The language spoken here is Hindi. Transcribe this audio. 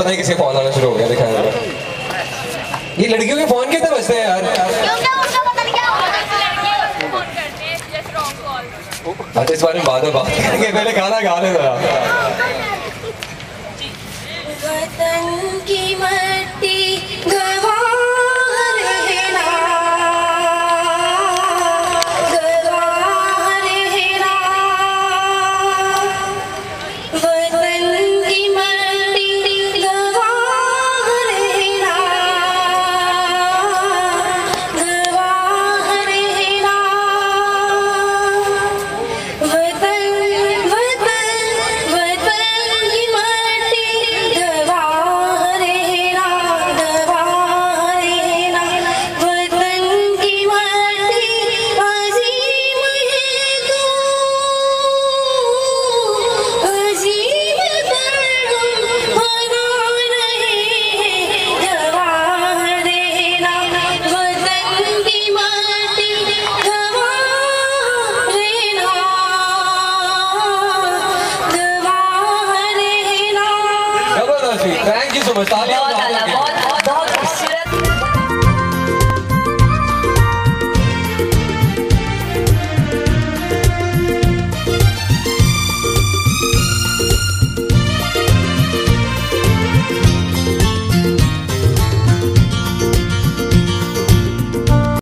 पता है किसी फोन आना शुरू हो गया, दिखाया ये लड़कियों के फोन कितने बजते हैं यार? अच्छा इस बारे में बाद में बात करेंगे, पहले गाना गा ले जरा। वतन की मट्टी गवाह रहना, गवाह रहना, वतन की मट्टी गवाह रहना, गवाह रहना, वतन वतन वतन की मट्टी गवाह रहना, गवाह रहना, वतन की मट्टी अजीम है तो अजीम पर हम बना रहे हैं, गवाह रहना, वतन की मट्टी गवाह रहना, गवाह रहना। जबरदस्त, थैंक यू सो मच, तालियां